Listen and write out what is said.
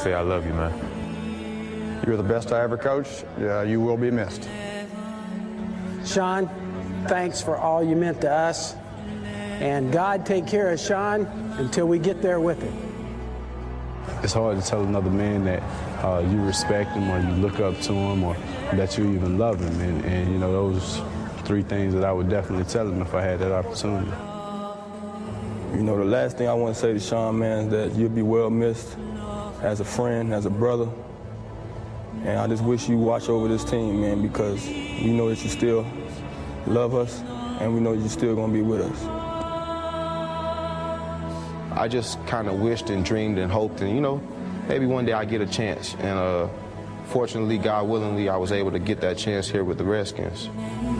say I love you, man. You're the best I ever coached. Yeah, you will be missed. Sean, thanks for all you meant to us. And God take care of Sean until we get there with him. It's hard to tell another man that you respect him or you look up to him or that you even love him. And you know, those three things that I would definitely tell him if I had that opportunity. You know, the last thing I want to say to Sean, man, is that you'll be well missed as a friend, as a brother. And I just wish you watch over this team, man, because we know that you still love us and we know you're still going to be with us. I just kind of wished and dreamed and hoped and, you know, maybe one day I get a chance. And fortunately, God willingly, I was able to get that chance here with the Redskins.